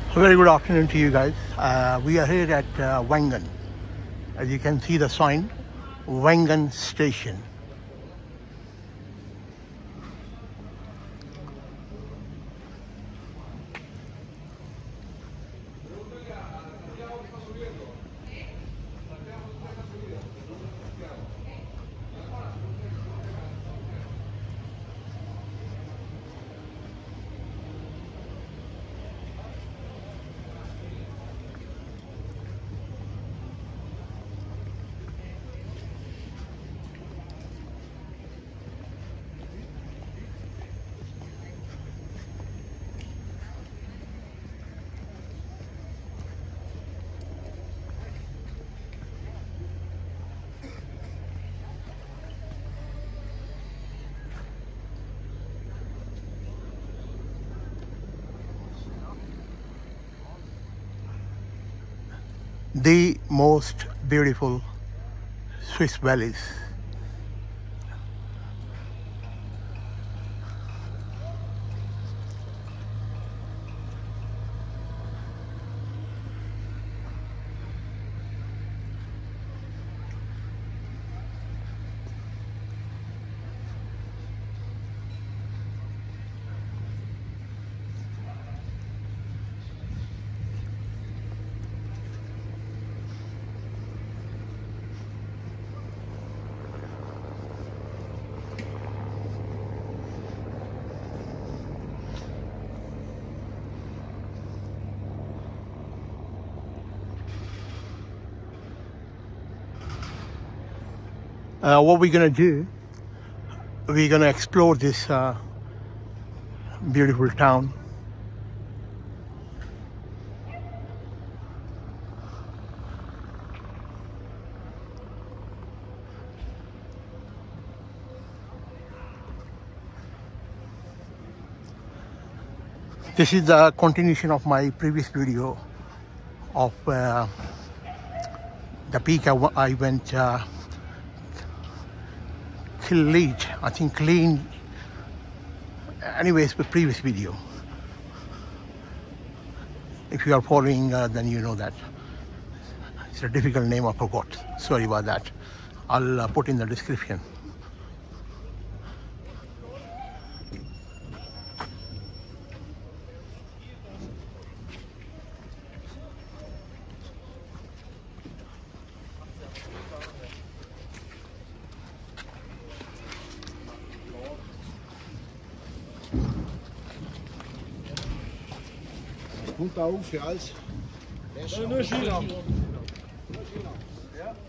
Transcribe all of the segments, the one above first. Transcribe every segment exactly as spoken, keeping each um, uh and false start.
Very good afternoon to you guys. Uh, we are here at uh, Wengen. As you can see the sign, Wengen Station. The most beautiful Swiss valleys. Uh, what we're going to do, we're going to explore this uh, beautiful town. This is the continuation of my previous video of uh, the peak I, I went uh, Kline, I think Kline, anyways, the previous video. If you are following, uh, then you know that. It's a difficult name, I forgot. Sorry about that. I'll uh, put in the description. Gut auf für alles. Nur, nur China. Ja.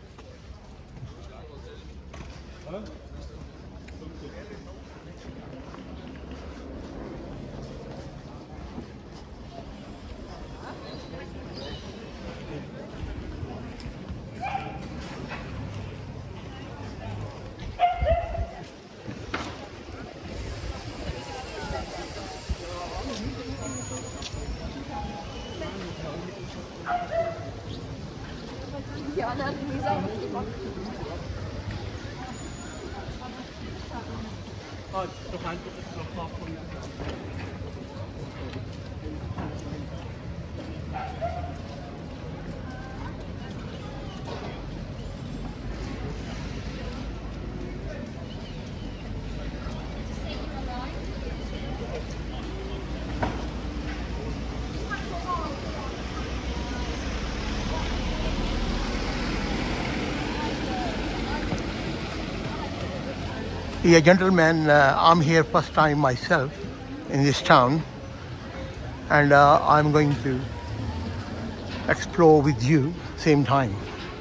Yeah, gentlemen, uh, I'm here first time myself in this town, and uh, I'm going to explore with you same time.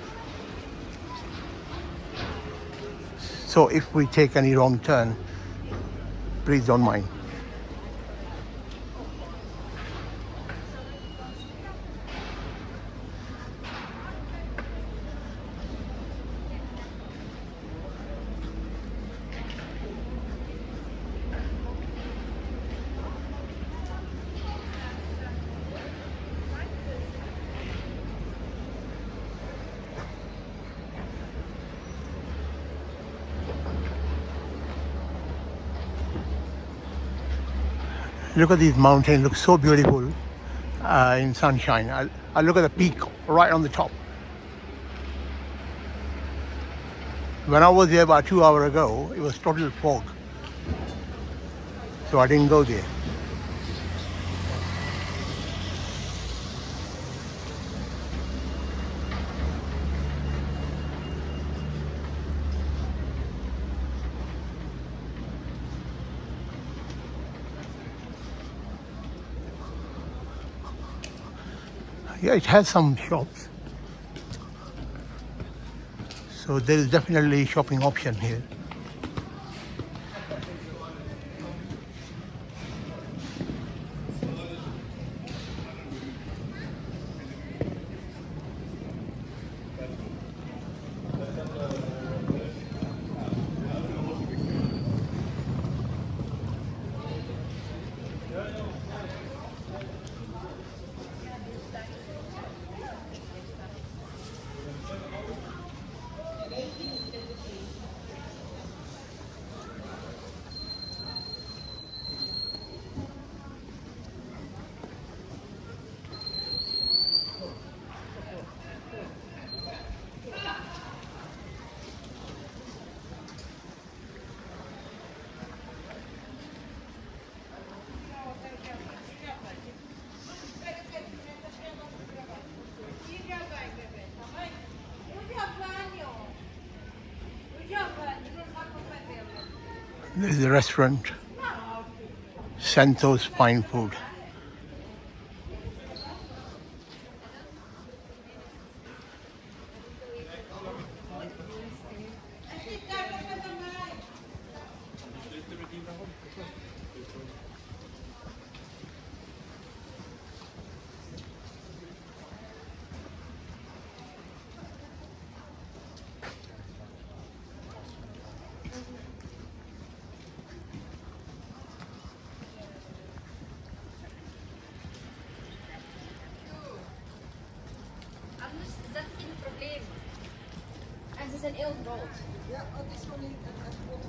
So if we take any wrong turn, please don't mind. Look at these mountains, look so beautiful. uh, in sunshine. I, I look at the peak right on the top. When I was there about two hours ago, it was total fog, so I didn't go there. Yeah, it has some shops. So there is definitely shopping option here. There's a restaurant, Santos Fine Food. Ze zijn heel groot. Ja, dat is gewoon niet het grote.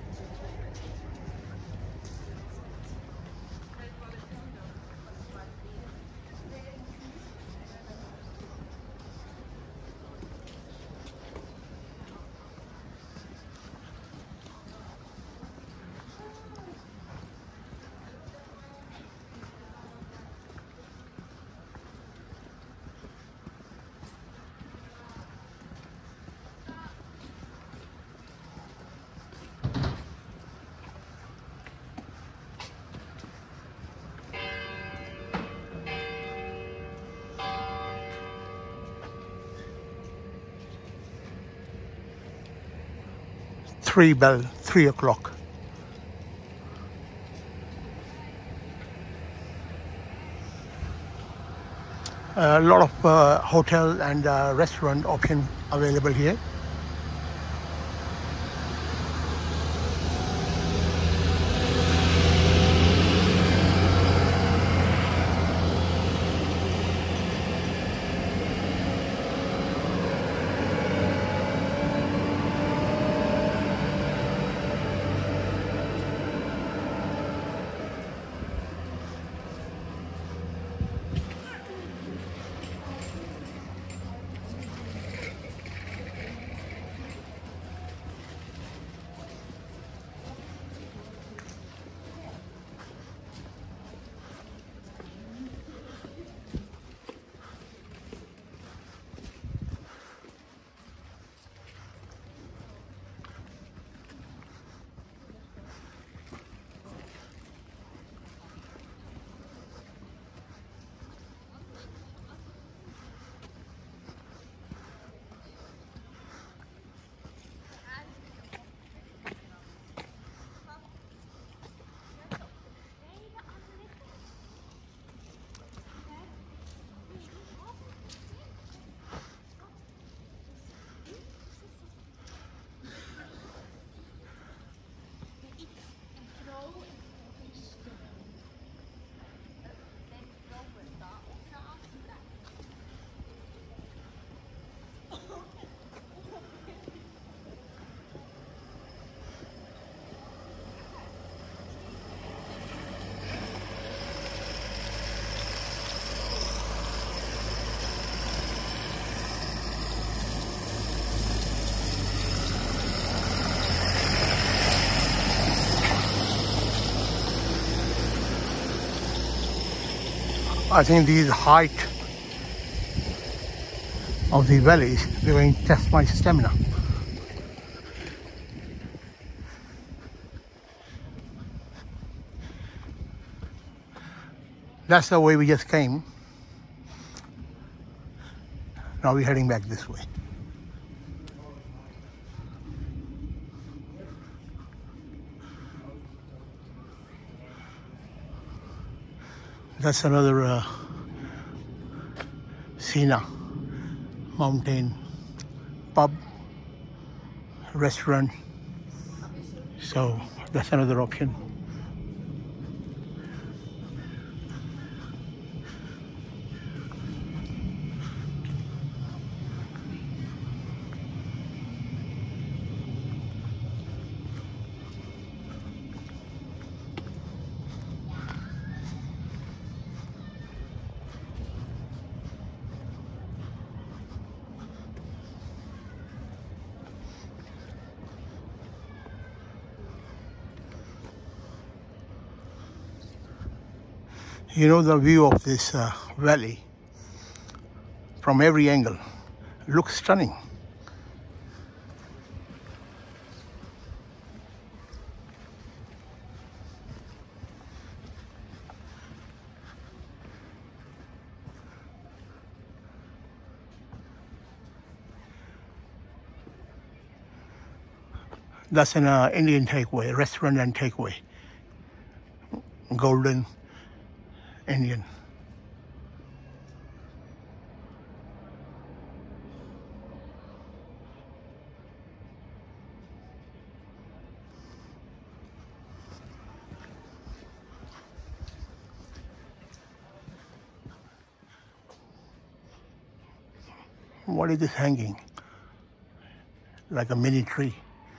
Three bell, three o'clock. A lot of uh, hotel and uh, restaurant option available here. I think the height of the valleys, they're going to test my stamina. That's the way we just came. Now we're heading back this way. That's another uh, Sina mountain pub, restaurant. So that's another option. You know, the view of this uh, valley from every angle looks stunning. That's an uh, Indian takeaway, restaurant and takeaway. Golden Indian. What is this hanging? Like a mini tree.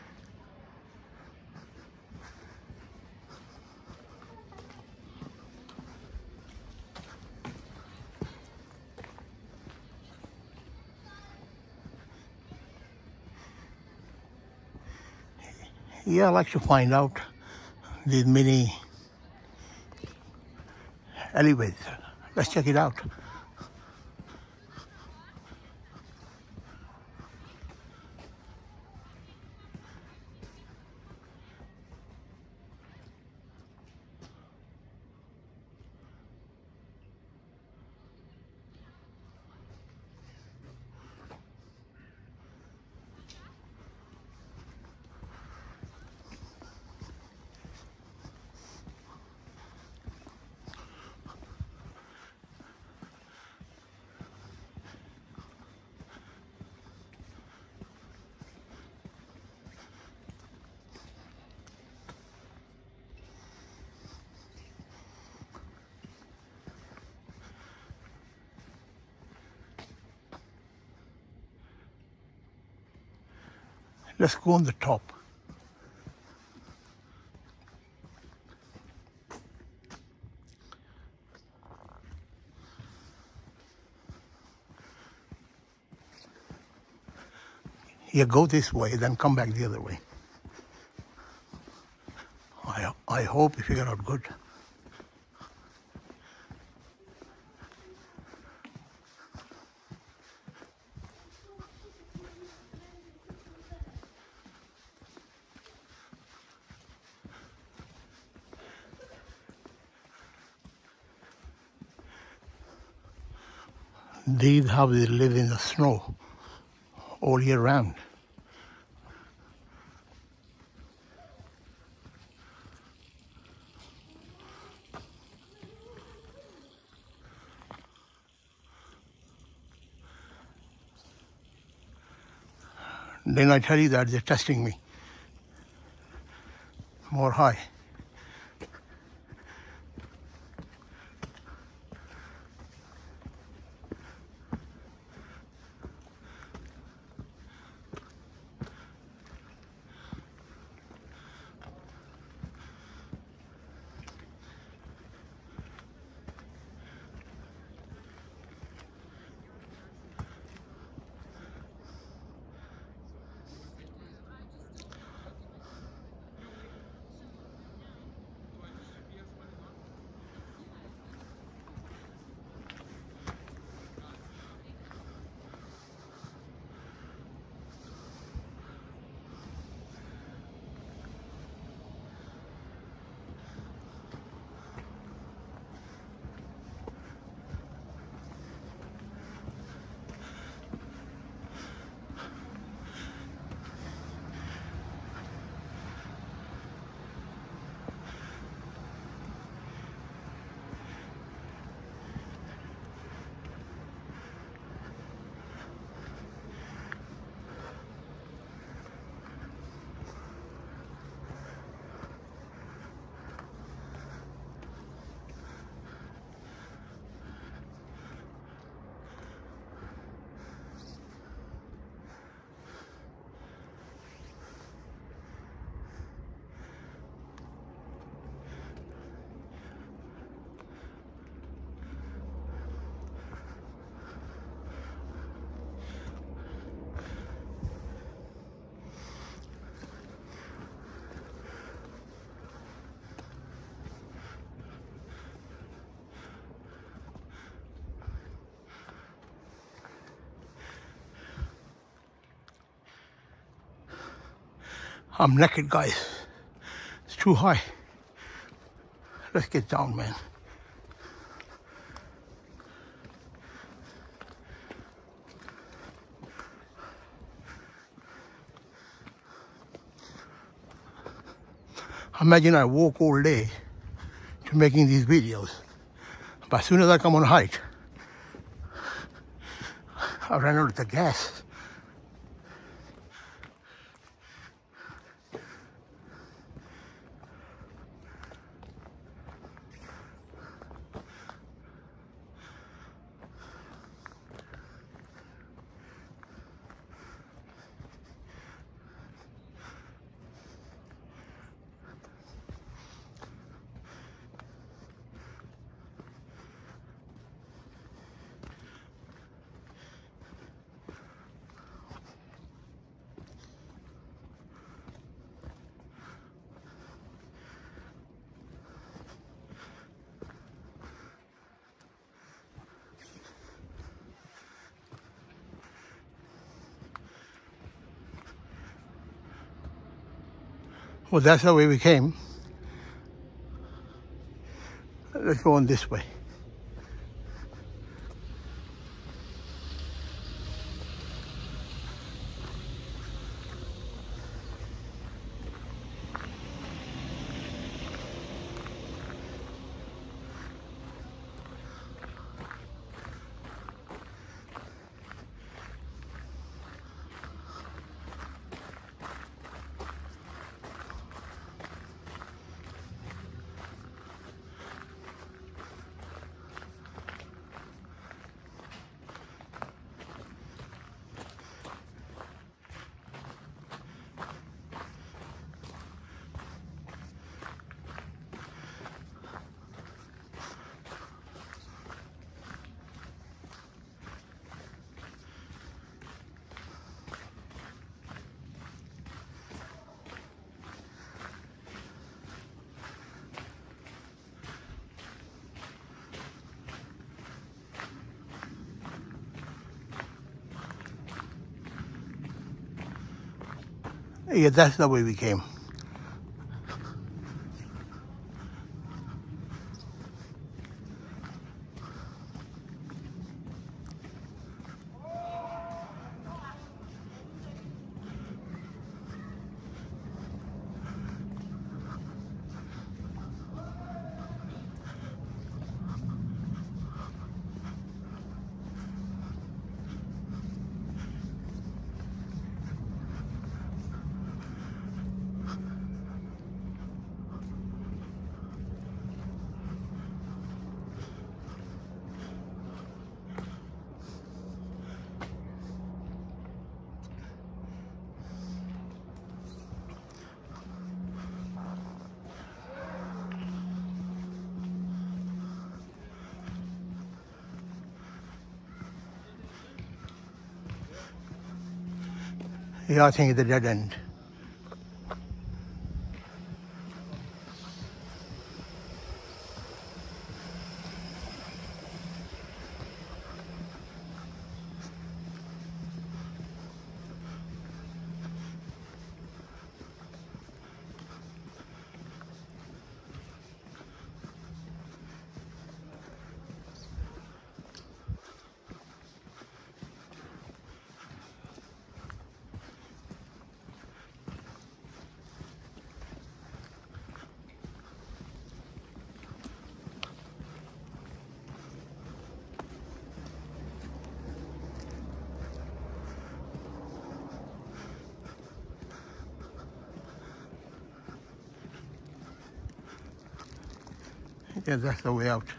Yeah, I like to find out these mini alleyways. Let's check it out. Let's go on the top. You go this way, then come back the other way. I, I hope you figure out good. These houses live in the snow all year round. Then I tell you that they're testing me more high. I'm naked, guys. It's too high. Let's get down, man. Imagine I walk all day to making these videos, but as soon as I come on hike, I ran out of the gas. Well, that's the way we came. Let's go on this way. Yeah, that's the way we came. Yeah, I think it's a dead end. Yeah, that's the way out.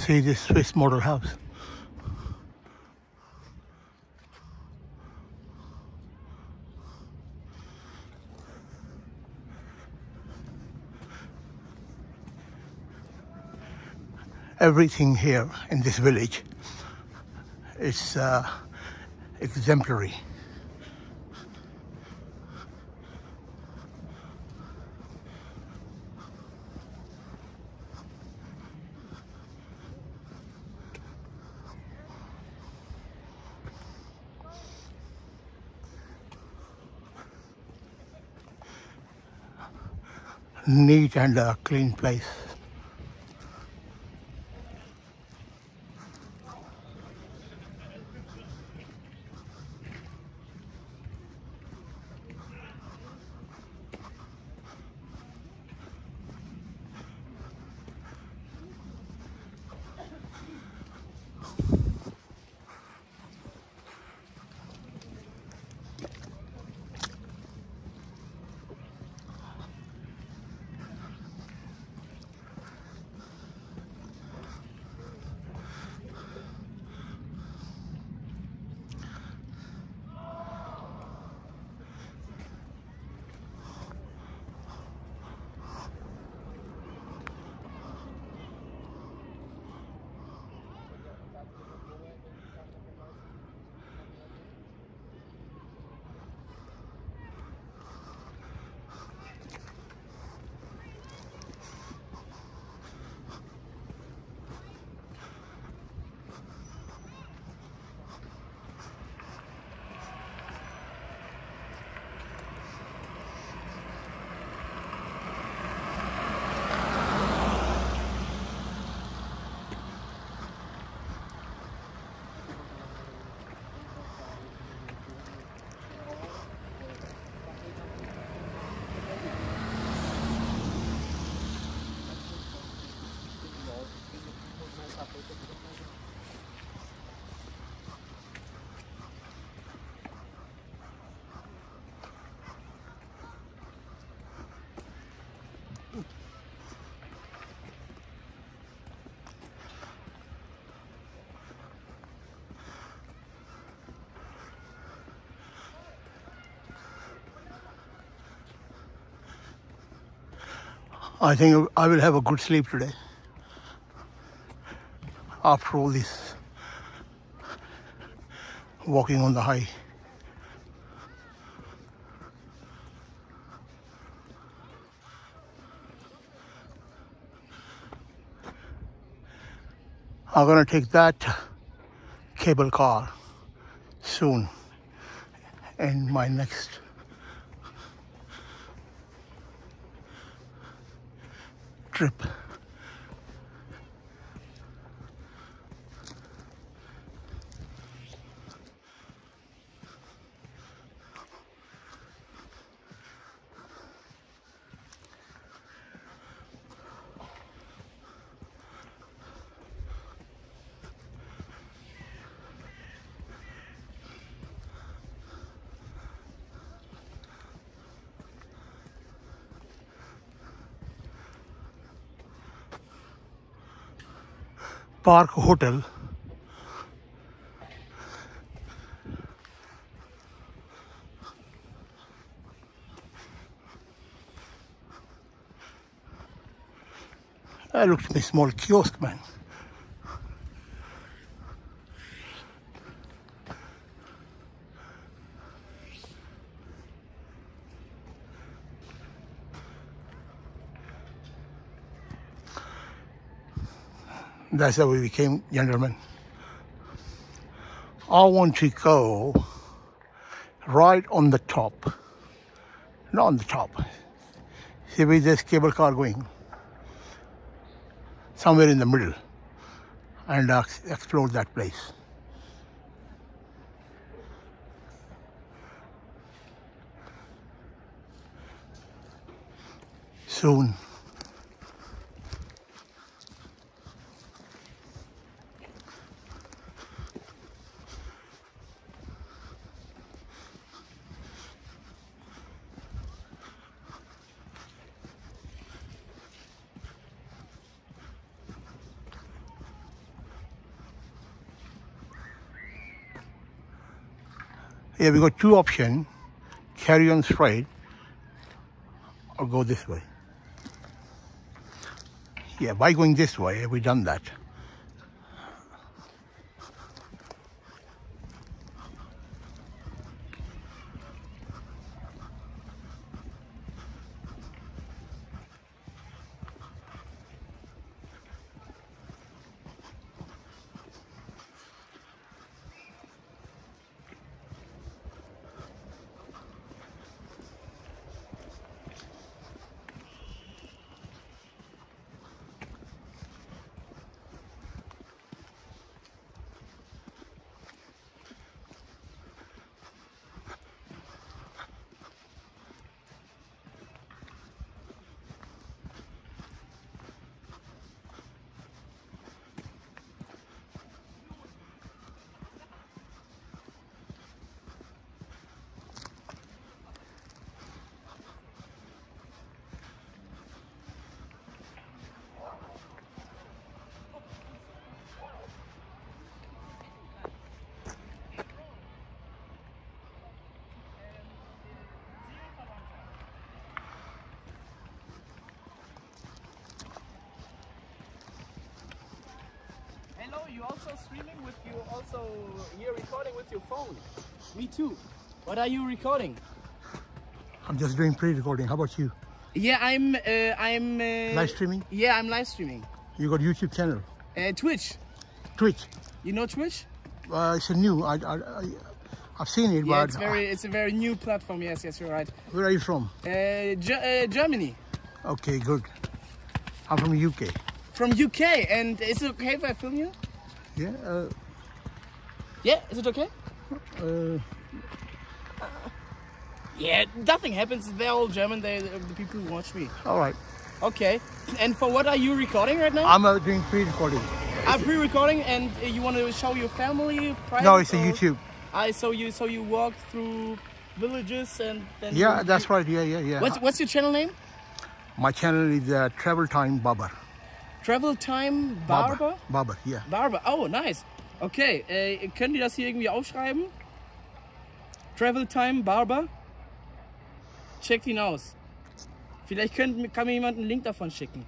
see this Swiss model house. Everything here in this village is uh, exemplary. Neat and uh, clean place. I think I will have a good sleep today after all this walking on the high. I'm gonna take that cable car soon in my next trip. Park Hotel. That looks like a small kiosk, man. That's how we became gentlemen. I want to go right on the top. Not on the top. See where this cable car going? Somewhere in the middle. And uh, explore that place. Soon. Here we got two options, carry on straight or go this way. Yeah, by going this way, we've done that. Hello, you also streaming with you also here recording with your phone. Me too. What are you recording? I'm just doing pre-recording. How about you? Yeah, I'm uh, I'm uh, Live streaming? Yeah, I'm live streaming. You got YouTube channel? Uh, Twitch. Twitch? You know Twitch? Uh, it's a new. I, I, I, I've seen it, Yeah, but it's very it's a very new platform. Yes, yes, you're right. where are you from? Uh, Ge uh, Germany. Okay, good. I'm from U K. From U K, and is it okay if I film you? Yeah. Uh, Yeah, is it okay? uh, Yeah, nothing happens. They're all German. They the people who watch me. all right. Okay. And for what are you recording right now? I'm uh, doing pre-recording. I'm pre-recording, and uh, you want to show your family? Private, No, it's a or- YouTube. I so you so you walk through villages and then. Yeah, you, that's right. Yeah, yeah, yeah. What's what's your channel name? My channel is uh, Travel Time Barber. Travel Time Barber. Barber, yeah. Barber. Oh, nice. Okay, äh, können die das hier irgendwie aufschreiben? Travel Time Barber. Checkt ihn aus. Vielleicht könnt, kann mir jemand einen Link davon schicken.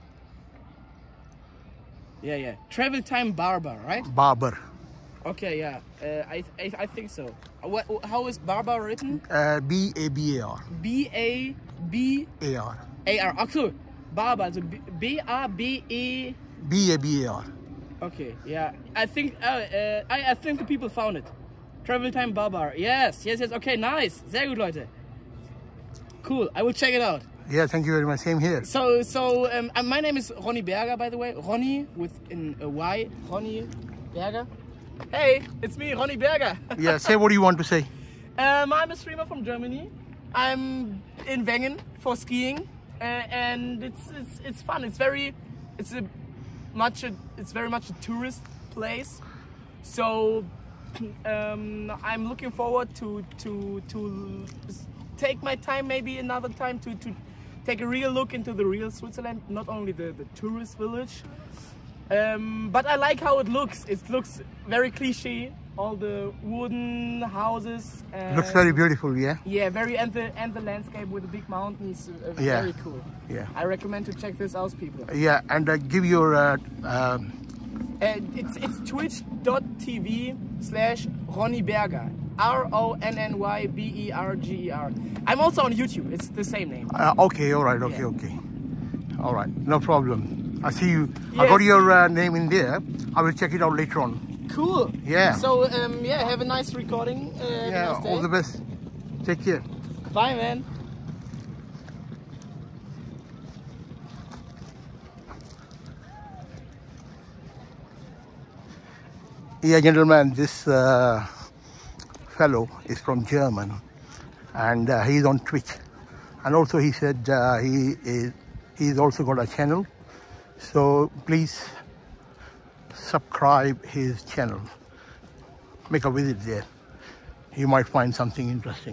Yeah, yeah. Travel Time Barber, right? Barber. Okay, yeah. Uh, I, I I think so. What? How is Barber written? Uh, B A B A R. B A B A R. A R. Ach so, Barber. Also B A B E. B A B A R. Okay, yeah. I think uh, uh, I I think the people found it. Travel Time Barber. Yes, yes, yes. Okay, nice. Sehr gut, Leute. Cool. I will check it out. Yeah, thank you very much. Same here. So, so um, uh, my name is Ronny Berger, by the way. Ronny with in a Y. Ronny Berger. Hey, it's me, Ronny Berger. Yeah, say what do you want to say? um, I'm a streamer from Germany. I'm in Wengen for skiing, uh, and it's it's it's fun. It's very, it's a much a, it's very much a tourist place. So um, I'm looking forward to to to take my time, maybe another time to to take a real look into the real Switzerland, not only the the tourist village. Um, but I like how it looks. It looks very cliche. All the wooden houses. And Looks very beautiful, yeah? yeah, very and the and the landscape with the big mountains. Uh, Yeah. Very cool. Yeah. I recommend to check this out, people. Yeah, and uh, give your... Uh, um, And it's it's twitch.tv slash Ronny Berger. R O N N Y B E R G E R. I'm also on YouTube. It's the same name. uh, okay, all right, okay, Yeah. okay. All right, no problem. I see you. I got Yes. your uh, name in there. I will check it out later on. Cool. Yeah. So um, yeah, have a nice recording. Uh, have a Yeah, nice day. all the best. Take care. Bye, man. Yeah, gentlemen, this uh, fellow is from German, and uh, he's on Twitch. And also he said uh, he is he's also got a channel. So please subscribe his channel. Make a visit there. You might find something interesting.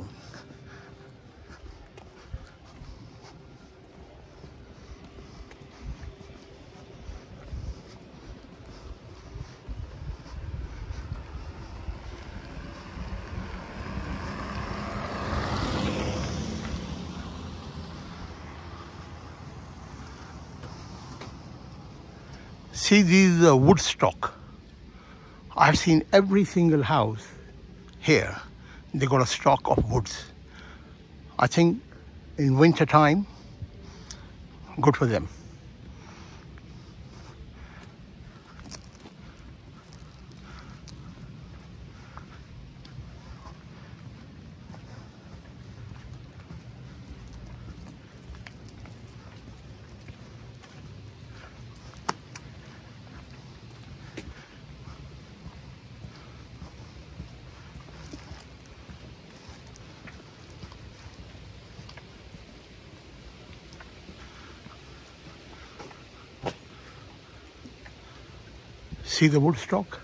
See these uh, wood stock. I've seen every single house here. They got a stock of woods. I think in winter time, good for them. See the wood stock?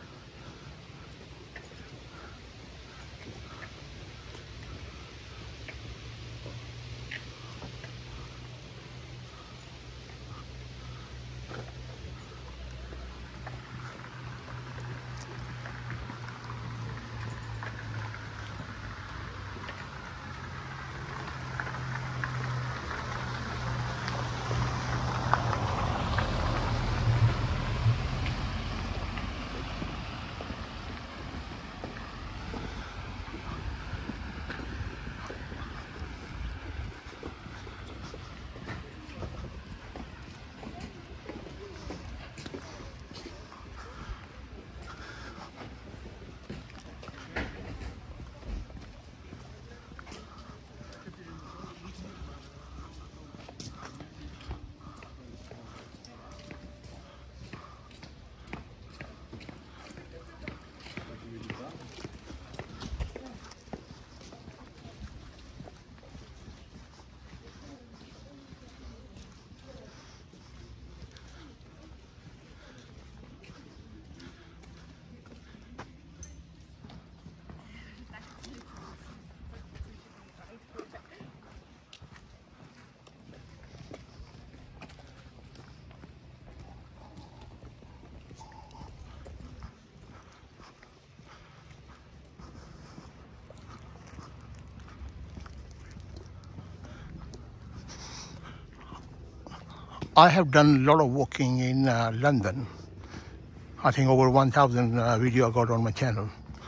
I have done a lot of walking in uh, London. I think over one thousand uh, video I got on my channel.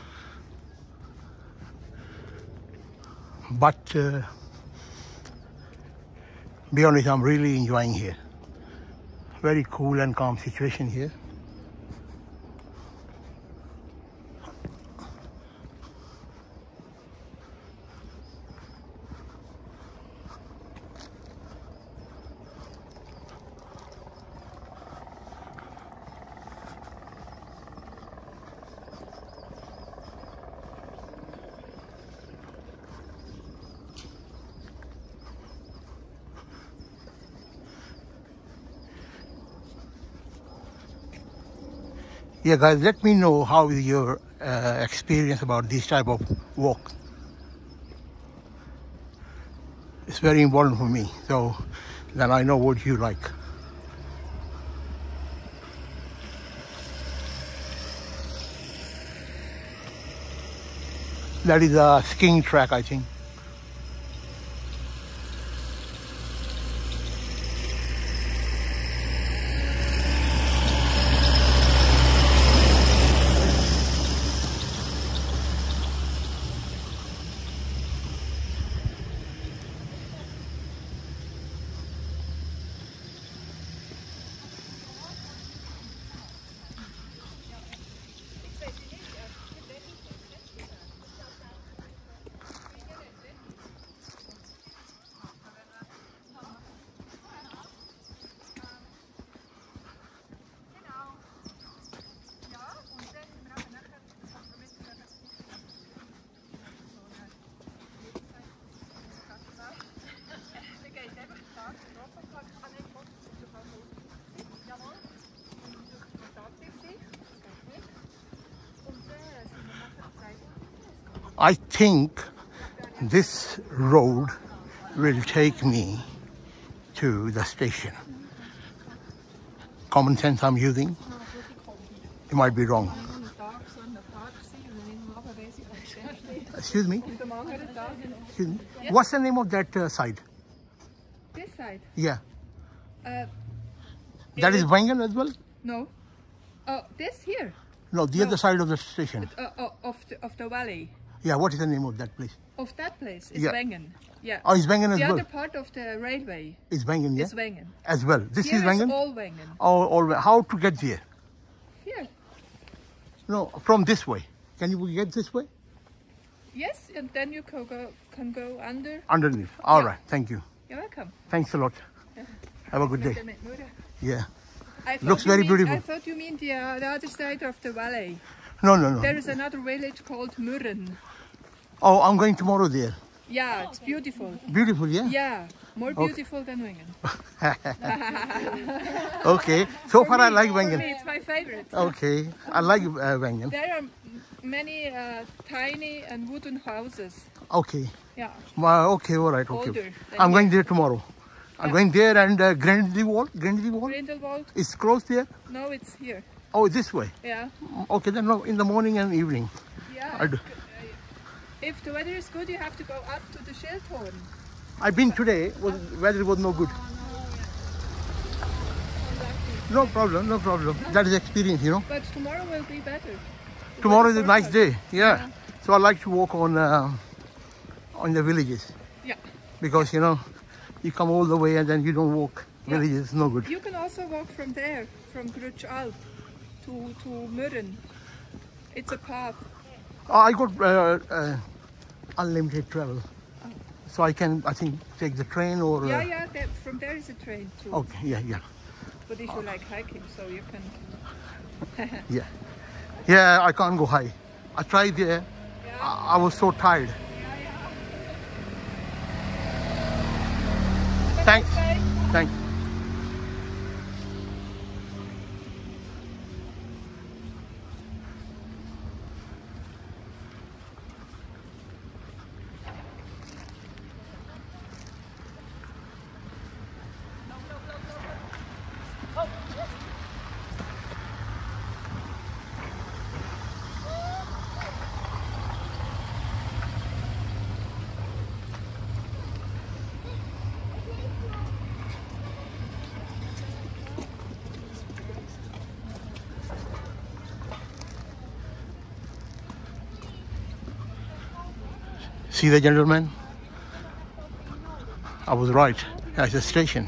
But uh, be honest, I'm really enjoying here. Very cool and calm situation here. Yeah, guys, let me know how is your uh, experience about this type of walk. It's very important for me, so then I know what you like. That is a skiing track, I think. I think this road will take me to the station. Common sense I'm using. You might be wrong. Excuse me? Excuse me? Yes? What's the name of that uh, side? This side? Yeah. Uh, That is Wengen as well? no. Oh, this here? No, the No. other side of the station. Uh, uh, of, the, of the valley. Yeah, what is the name of that place? Of that place is Yeah. Wengen. Yeah. Oh, it's Wengen as the well. other part of the railway It's Wengen, yeah? is Wengen. As well. This Here is Wengen? all Wengen. Oh, all, how to get there? Here. No, from this way. Can you get this way? Yes, and then you can go, can go under. Underneath. All Yeah. right, thank you. You're welcome. Thanks a lot. Have a good day. Yeah. I thought Looks you very mean, beautiful. I thought you mean the, uh, the other side of the valley. No, no, no. There is another village called Murren. Oh, I'm going tomorrow there. Yeah, it's beautiful. Beautiful, yeah? Yeah, more Okay. beautiful than Wengen. Okay. So For far I me- like For me, Wengen. it's my favorite. Okay. I like uh, Wengen. There are m- many uh, tiny and wooden houses. Okay. Yeah, Uh, okay, all right, okay. Older than I'm here. going there tomorrow. I'm Yeah. going there and uh, Grindelwald. Grindelwald? Grindelwald. It's close there? No, it's here. Oh, this way. Yeah, Okay, then no, in the morning and evening. yeah. I do. If the weather is good, you have to go up to the Schildhorn. I've been today, was, weather was no good. No problem, no problem. That is experience, you know. But tomorrow will be better. The Tomorrow is a weather nice forecast. day, yeah. So I like to walk on uh, on the villages Yeah. because, you know, you come all the way and then you don't walk Yeah. villages, no good. You can also walk from there, from Alp to, to Murren. It's a path. I got uh, uh, unlimited travel. So I can, I think, take the train or... Yeah, Uh, yeah, there, from there is a train too. okay, yeah, yeah, But if you like hiking, so you can... yeah. Yeah, I can't go high. I tried there. I, I was so tired. Thanks. Thanks. See the gentleman? I was right. That's the station.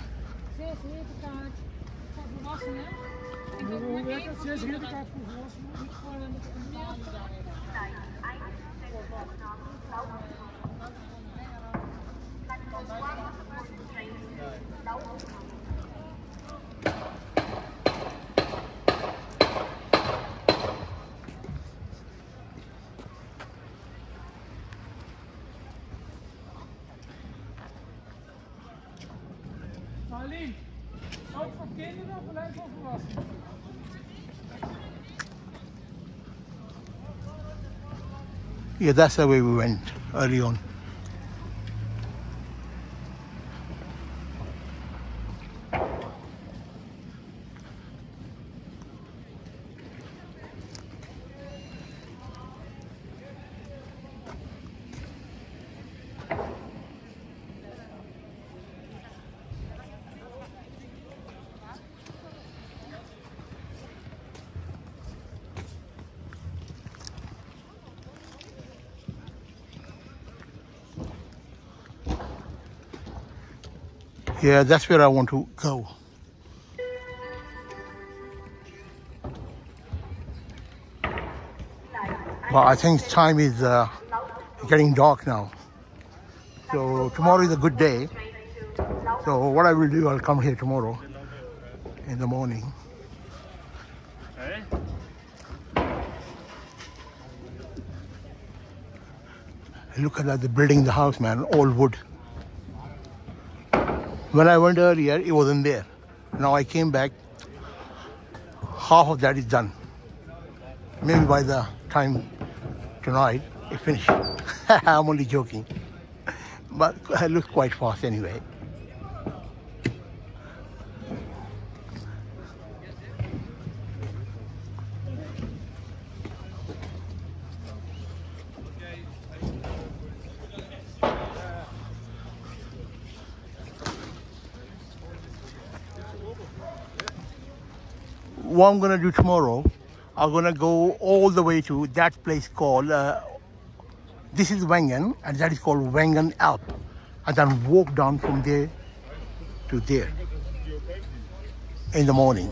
Marleen, ook voor kinderen of alleen voor volwassenen? Yeah, that's the way we went early on. Yeah, that's where I want to go. But I think time is uh, getting dark now. So tomorrow is a good day. So what I will do, I'll come here tomorrow in the morning. Look at that, they're building the house, man, all wood. When I went earlier, it wasn't there. Now I came back, half of that is done. Maybe by the time tonight, it's finished. I'm only joking. But it looks quite fast anyway. what I'm gonna do tomorrow, I'm gonna go all the way to that place called, uh, this is Wengen, and that is called Wengen Alp, and then walk down from there to there in the morning.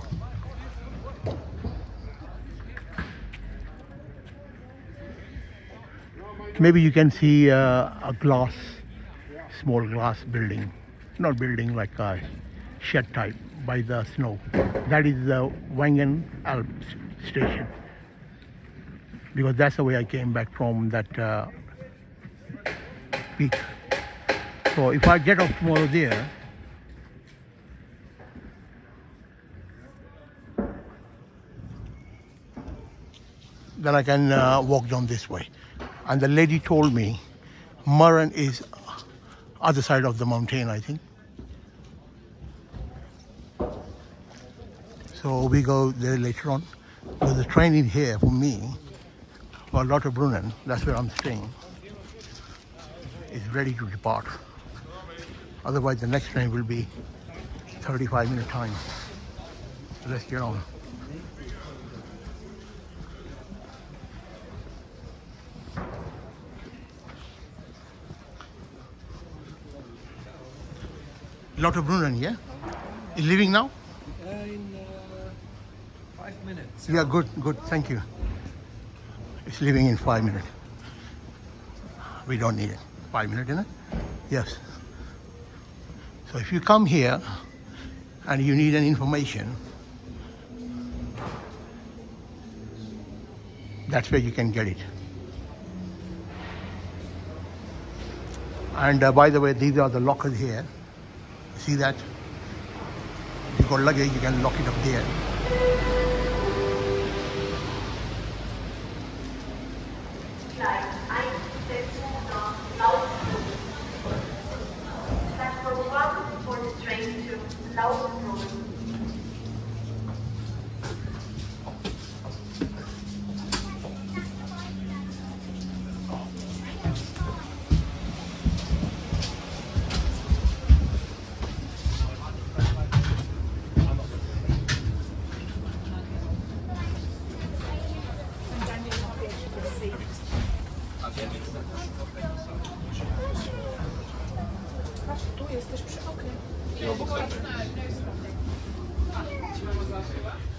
Maybe you can see uh, a glass, small glass building, not building like a shed type by the snow. That is the Wengen Alp station, because that's the way I came back from that uh, peak. So if I get off tomorrow there, then I can uh, walk down this way. And the lady told me Murren is other side of the mountain, I think. So we go there later on. There's a train in here for me, for Lauterbrunnen, that's where I'm staying. It's ready to depart. Otherwise the next train will be thirty-five minute time. So let's get on. Lauterbrunnen, yeah? You leaving now? Uh, in uh, five minutes. Yeah, good, good, thank you. It's leaving in five minutes. We don't need it. Five minutes, isn't it? Yes. So if you come here and you need any information, that's where you can get it. And uh, by the way, these are the lockers here. See that? If you got luggage, you can lock it up there. Platform one for the train to Lauterbrunnen. Tu jesteś przy oknie.